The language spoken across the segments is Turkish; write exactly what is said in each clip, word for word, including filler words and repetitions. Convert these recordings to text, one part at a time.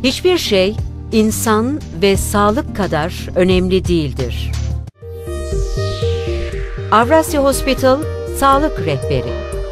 Hiçbir şey insan ve sağlık kadar önemli değildir. Avrasya Hospital Sağlık Rehberi.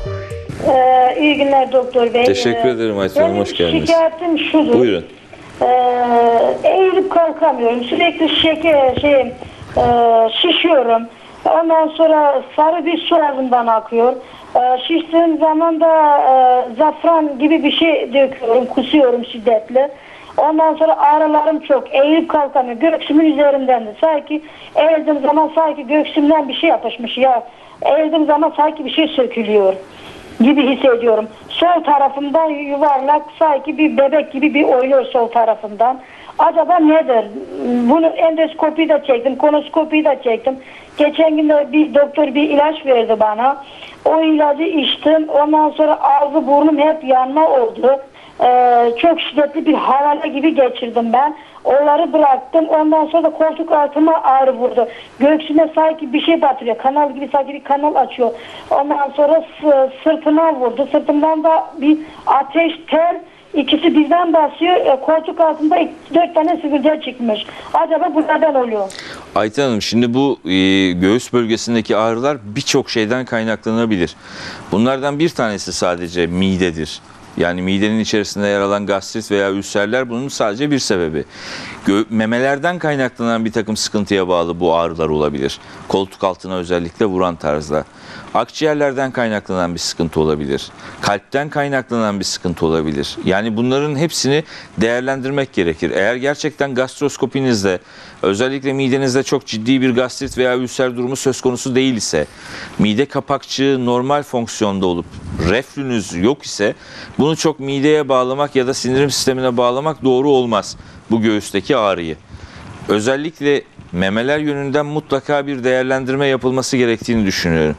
Ee, iyi günler doktor bey. Teşekkür ederim Ayten Hanım, hoş geldiniz. Şikayetim şudur. Buyurun. Ee, eğilip kalkamıyorum. Sürekli şeker, şey, e, şişiyorum. Ondan sonra sarı bir su ağzımdan akıyor. Ee, şiştiğim zaman da e, zafran gibi bir şey döküyorum, kusuyorum şiddetli. Ondan sonra ağrılarım çok. Eğilip kalkamıyorum. Göğsümün üzerinden de. Sanki eğildiğim zaman sanki göğsümden bir şey yapışmış ya. Eğildiğim zaman sanki bir şey sökülüyor gibi hissediyorum. Sol tarafımdan yuvarlak sanki bir bebek gibi bir oynuyor sol tarafından. Acaba nedir? Bunu endoskopiyi de çektim, koloskopiyi de çektim. Geçen gün de bir doktor bir ilaç verdi bana. O ilacı içtim. Ondan sonra ağzı burnum hep yanma oldu. Ee, çok şiddetli bir havale gibi geçirdim ben. Onları bıraktım. Ondan sonra da koltuk altıma ağrı vurdu. Göğsüme sanki bir şey batırıyor. Kanal gibi sanki bir kanal açıyor. Ondan sonra sırtıma vurdu. Sırtımdan da bir ateş, ter, ikisi birden basıyor. E, koltuk altında dört tane sivilce çıkmış. Acaba bu neden oluyor? Ayten Hanım, şimdi bu e, göğüs bölgesindeki ağrılar birçok şeyden kaynaklanabilir. Bunlardan bir tanesi sadece midedir. Yani midenin içerisinde yer alan gastrit veya ülserler bunun sadece bir sebebi. Gö memelerden kaynaklanan bir takım sıkıntıya bağlı bu ağrılar olabilir. Koltuk altına özellikle vuran tarzda. Akciğerlerden kaynaklanan bir sıkıntı olabilir. Kalpten kaynaklanan bir sıkıntı olabilir. Yani bunların hepsini değerlendirmek gerekir. Eğer gerçekten gastroskopinizde, özellikle midenizde çok ciddi bir gastrit veya ülser durumu söz konusu değil ise, mide kapakçığı normal fonksiyonda olup reflünüz yok ise bunu çok mideye bağlamak ya da sindirim sistemine bağlamak doğru olmaz bu göğüsteki ağrıyı. Özellikle memeler yönünden mutlaka bir değerlendirme yapılması gerektiğini düşünüyorum.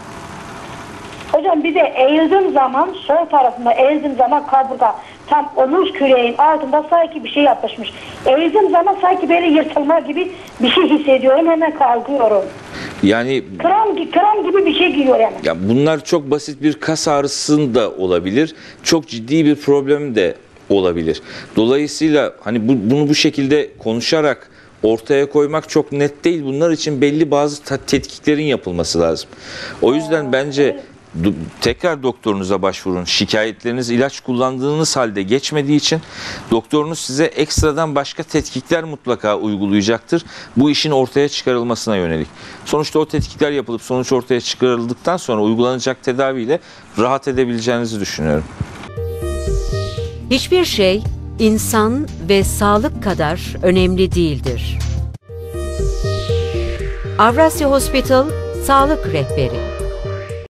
Hocam bir de eğildiğim zaman sol tarafında eğildiğim zaman kaburga tam omuz küreğin altında sanki bir şey yapışmış. Eğildiğim zaman sanki böyle yırtılma gibi bir şey hissediyorum, hemen kalkıyorum. Yani Kram, kram gibi bir şey giriyor yani. ya bunlar çok basit bir kas ağrısı da olabilir. Çok ciddi bir problem de olabilir. Dolayısıyla hani bu, bunu bu şekilde konuşarak ortaya koymak çok net değil. Bunlar için belli bazı tetkiklerin yapılması lazım. O yüzden bence tekrar doktorunuza başvurun. Şikayetleriniz ilaç kullandığınız halde geçmediği için doktorunuz size ekstradan başka tetkikler mutlaka uygulayacaktır. Bu işin ortaya çıkarılmasına yönelik. Sonuçta o tetkikler yapılıp sonuç ortaya çıkarıldıktan sonra uygulanacak tedaviyle rahat edebileceğinizi düşünüyorum. Hiçbir şey insan ve sağlık kadar önemli değildir. Avrasya Hospital Sağlık Rehberi.